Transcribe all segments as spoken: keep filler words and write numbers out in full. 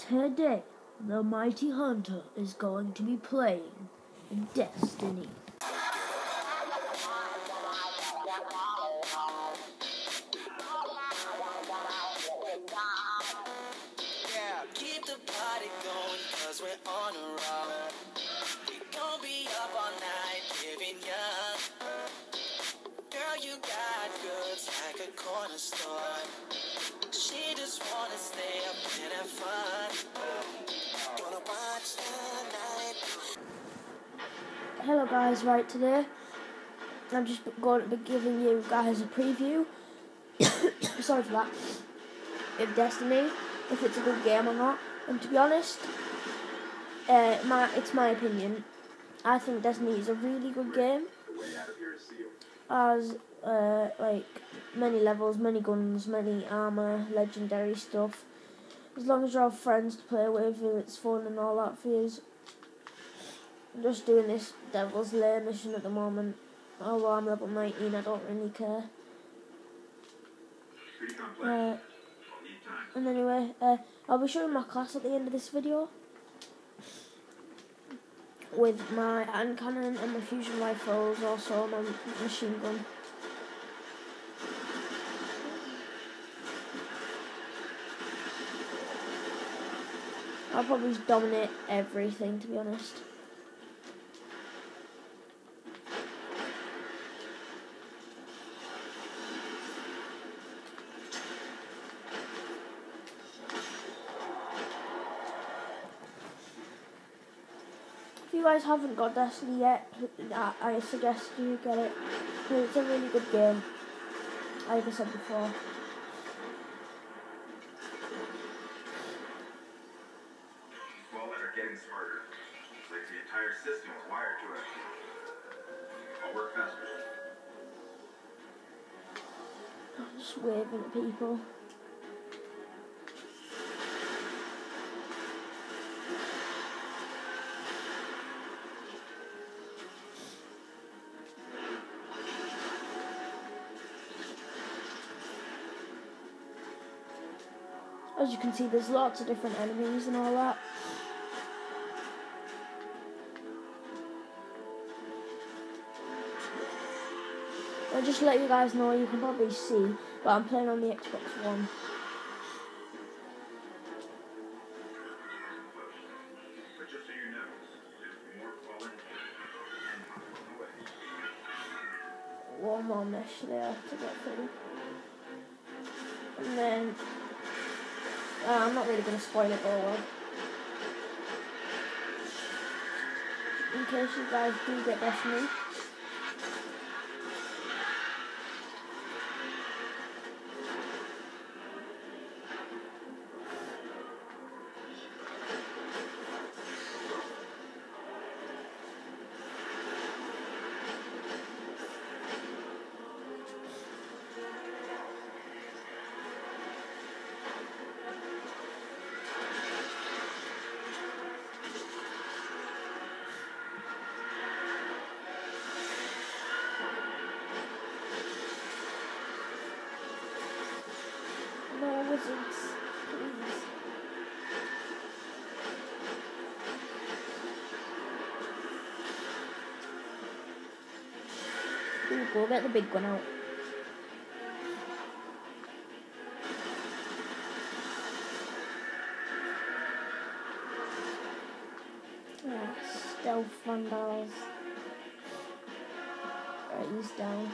Today, the Mighty Hunter is going to be playing Destiny. Yeah, keep the party going, cause we're on a roll. We gon' be up all night, giving ya. Girl, you got goods like a corner store. She just wanna stay up and have fun. Gonna watch the night. Hello guys, right today, I'm just going to be giving you guys a preview, sorry for that, of Destiny, if it's a good game or not. And to be honest, uh, my it's my opinion, I think Destiny is a really good game. Has uh, like many levels, many guns, many armor, legendary stuff. As long as you have friends to play with, and it's fun and all that for you. I'm just doing this Devil's Lair mission at the moment. Although I'm level nineteen, I don't really care. Uh, and anyway, uh, I'll be showing my class at the end of this video, with my hand cannon and my fusion rifles, also my machine gun. I'll probably just dominate everything, to be honest. If you guys haven't got Destiny yet, I suggest you get it. It's a really good game, like I said before. Well, and are getting smarter. It's like the entire system is wired to it. I'll work faster. I'm just waving at people. As you can see, there's lots of different enemies and all that. I'll just let you guys know, you can probably see, but I'm playing on the Xbox One. But just so you know, there's more fallen and on the way. One more mesh there to get through. And then, uh, I'm not really going to spoil it, but I will. In case you guys do get Destiny. No wizards, please. Ooh, go get the big one out. Yeah, stealth vandals. Right, he's down.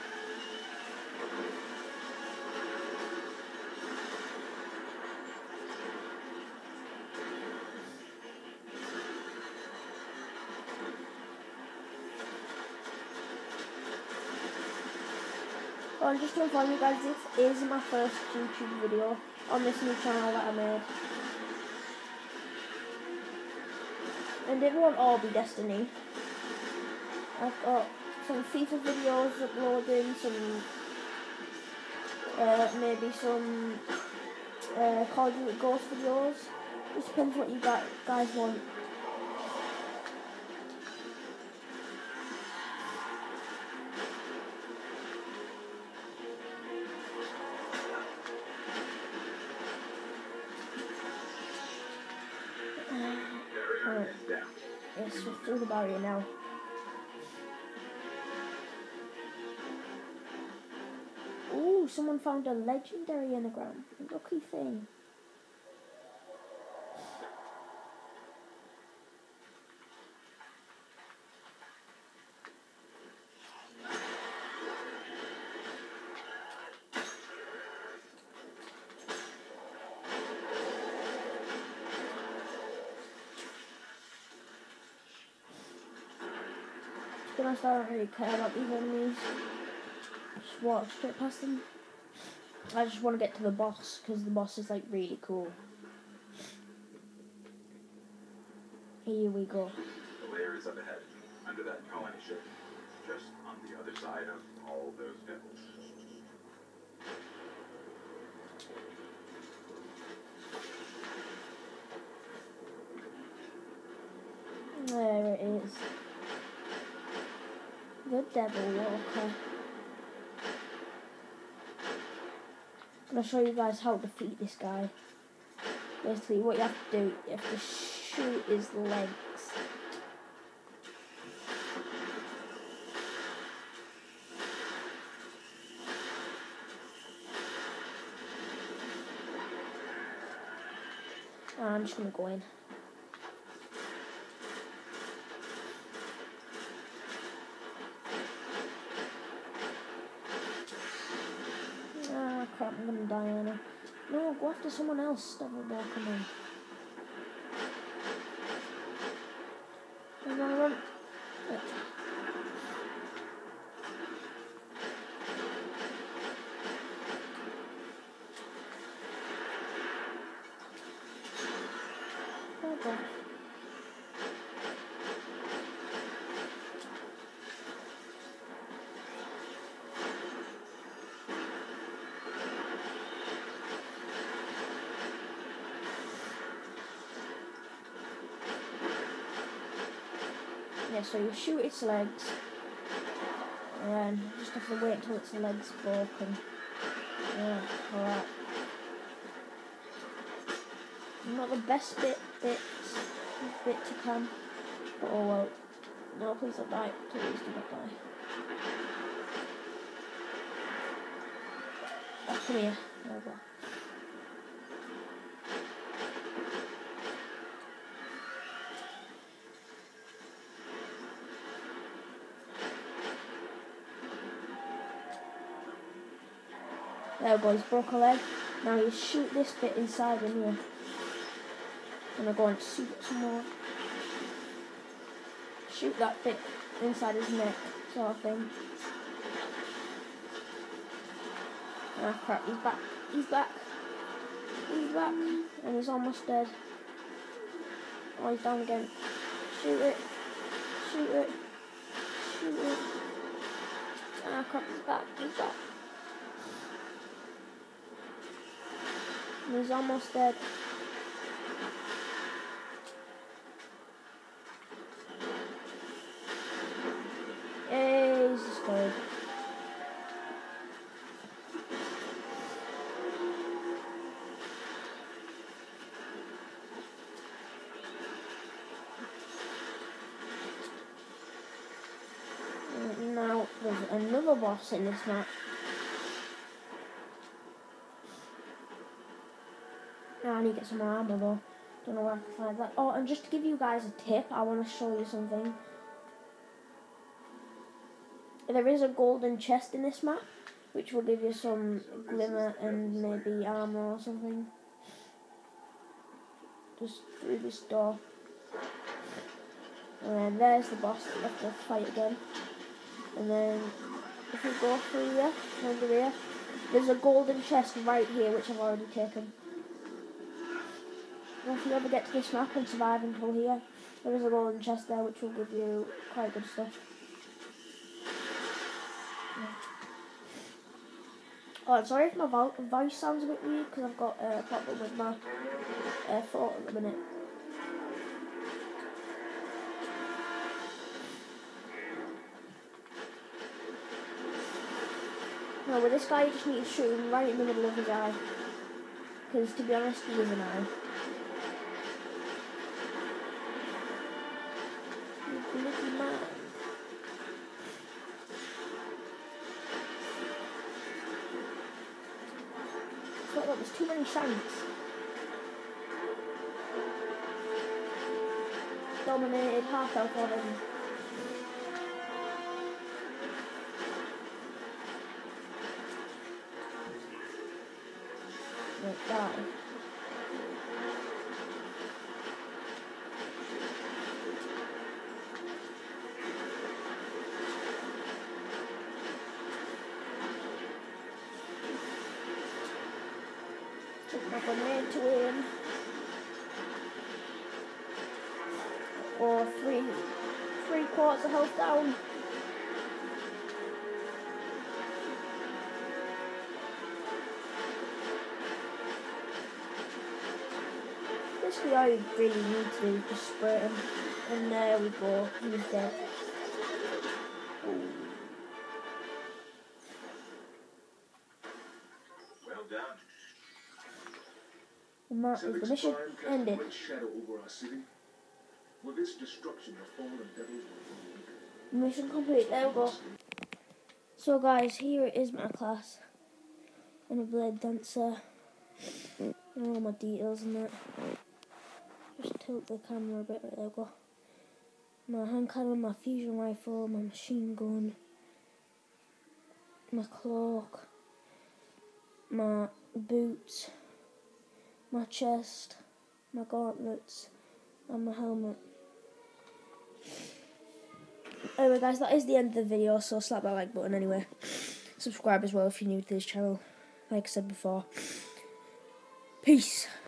Oh, and just to inform you guys, this is my first YouTube video on this new channel that I made. And it won't all be Destiny. I've got some FIFA videos uploading, some, uh, maybe some uh, Call of Duty Ghost videos. Just depends what you guys want. Alright. is down. Yes, we're through the barrier now. Ooh, someone found a legendary anagram. Lucky thing. To be honest, I don't really care about these enemies. Just walk straight past them. I just want to get to the boss because the boss is like really cool. Here we go. The lair is up ahead, under that colony ship, just on the other side of all those devils. There it is. The Devil Walker. I'm going to show you guys how to defeat this guy. Basically, what you have to do, you have to shoot his legs. And I'm just going to go in. Crap, I'm gonna die on her. No, go after someone else, Devil Walker man. Run, run, run. Yeah. Oh god. Yeah, so you shoot its legs, and then you just have to wait until its legs broken. Yeah, alright. Not the best bit, bit, bit to come, but oh well. No, please don't die. Please do not die. Oh, come here. There we go. There we go, he's broke a leg. Now you shoot this bit inside in here. And I'm going to shoot it some more. Shoot that bit inside his neck, sort of thing. Ah crap, he's back. He's back. He's back. And he's almost dead. Oh, he's down again. Shoot it. Shoot it. Shoot it. Ah crap, he's back. He's back. And he's almost dead. Hey, he's just dead. And now there's another boss in this map. I need to get some more ammo though. Don't know where I can find that. Oh, and just to give you guys a tip, I want to show you something. There is a golden chest in this map, which will give you some glimmer and maybe armor or something. Just through this door. And then there's the boss that you have to fight again. And then if you go through here, under here, there's a golden chest right here, which I've already taken. And if you ever get to this map and survive until here, there is a golden chest there which will give you quite good stuff. Yeah. Oh, I'm sorry if my vo voice sounds a bit weird because I've got a uh, problem with my uh, throat at the minute. No, with this guy you just need to shoot him right in the middle of his eye. Because to be honest, he is an eye. Saints. Dominated, half health on him. Right, die. Took my grenade to win. Or three, three quarters of health down. Basically, all you really need to do is just spray him. And there we go, he's dead. Well done. And that is the mission ended. Shadow over our city. With this destruction, the fallen devils will Mission complete, there we go. So guys, here is my class. And a blade dancer. And all my details and that. Just tilt the camera a bit, right, there we go. My hand cannon, my fusion rifle, my machine gun, my cloak, my boots, my chest, my gauntlets, and my helmet. Anyway guys, that is the end of the video, so slap that like button anyway. Subscribe as well if you're new to this channel, like I said before. Peace.